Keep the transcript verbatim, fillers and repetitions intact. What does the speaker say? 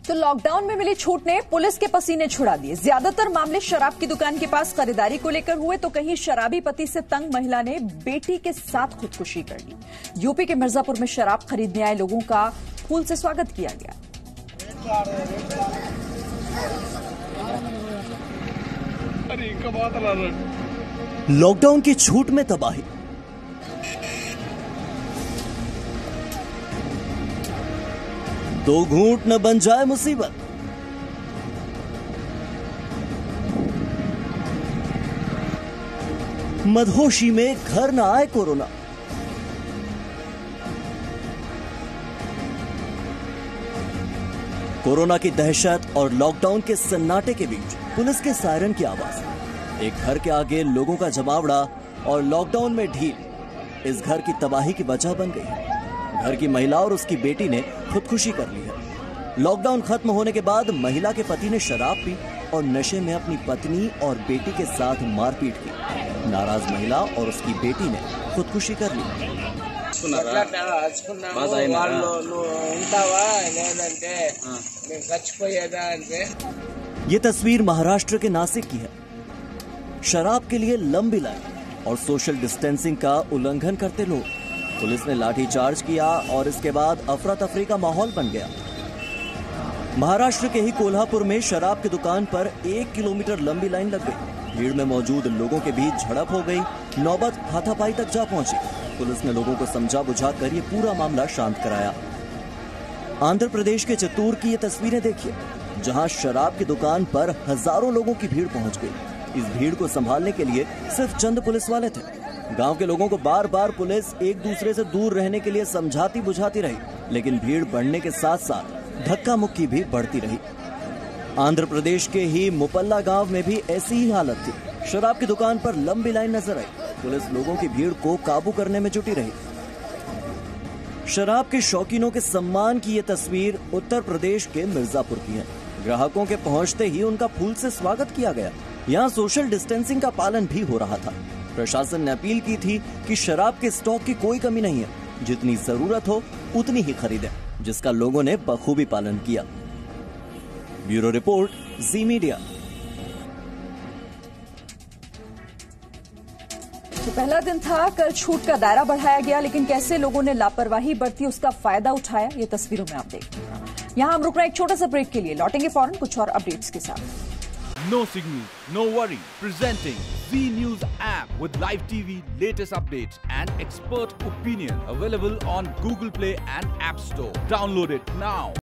तो लॉकडाउन में मिली छूट ने पुलिस के पसीने छुड़ा दिए। ज्यादातर मामले शराब की दुकान के पास खरीदारी को लेकर हुए, तो कहीं शराबी पति से तंग महिला ने बेटी के साथ खुदकुशी कर ली। यूपी के मिर्जापुर में शराब खरीदने आए लोगों का फूल से स्वागत किया गया। लॉकडाउन की छूट में तबाही। दो घूंट न बन जाए मुसीबत। मदहोशी में घर न आए कोरोना। कोरोना की दहशत और लॉकडाउन के सन्नाटे के बीच पुलिस के सायरन की आवाज। एक घर के आगे लोगों का जमावड़ा और लॉकडाउन में ढील इस घर की तबाही की वजह बन गई है। घर की महिला और उसकी बेटी ने खुदकुशी कर ली है। लॉकडाउन खत्म होने के बाद महिला के पति ने शराब पी और नशे में अपनी पत्नी और बेटी के साथ मारपीट की। नाराज महिला और उसकी बेटी ने खुदकुशी कर ली। ये तस्वीर महाराष्ट्र के नासिक की है। शराब के लिए लंबी लाइन और सोशल डिस्टेंसिंग का उल्लंघन करते लोग। पुलिस ने लाठीचार्ज किया और इसके बाद अफरा तफरी का माहौल बन गया। महाराष्ट्र के ही कोल्हापुर में शराब की दुकान पर एक किलोमीटर लंबी लाइन लग गई। भीड़ में मौजूद लोगों के बीच झड़प हो गई। नौबत हाथापाई तक जा पहुंची। पुलिस ने लोगों को समझा बुझाकर ये पूरा मामला शांत कराया। आंध्र प्रदेश के चित्तूर की ये तस्वीरें देखिए, जहां शराब की दुकान पर हजारों लोगों की भीड़ पहुंच गई। इस भीड़ को संभालने के लिए सिर्फ चंद पुलिस वाले थे। गांव के लोगों को बार बार पुलिस एक दूसरे से दूर रहने के लिए समझाती बुझाती रही, लेकिन भीड़ बढ़ने के साथ साथ धक्का मुक्की भी बढ़ती रही। आंध्र प्रदेश के ही मुपल्ला गांव में भी ऐसी ही हालत थी। शराब की दुकान पर लंबी लाइन नजर आई। पुलिस लोगों की भीड़ को काबू करने में जुटी रही। शराब के शौकीनों के सम्मान की ये तस्वीर उत्तर प्रदेश के मिर्जापुर की है। ग्राहकों के पहुंचते ही उनका फूल से स्वागत किया गया। यहाँ सोशल डिस्टेंसिंग का पालन भी हो रहा था। प्रशासन ने अपील की थी कि शराब के स्टॉक की कोई कमी नहीं है, जितनी जरूरत हो उतनी ही खरीदें, जिसका लोगों ने बखूबी पालन किया। Bureau report, Zee media. तो पहला दिन था, कल छूट का दायरा बढ़ाया गया, लेकिन कैसे लोगों ने लापरवाही बरती, उसका फायदा उठाया, ये तस्वीरों में आप देख रहे हैं। यहां हम रुक रहे हैं एक छोटा सा ब्रेक के लिए, लौटेंगे फौरन कुछ और अपडेट्स के साथ। No signal, no worry. Presenting Z News app with live T V, latest updates and expert opinion. Available on Google Play and App Store. Download it now.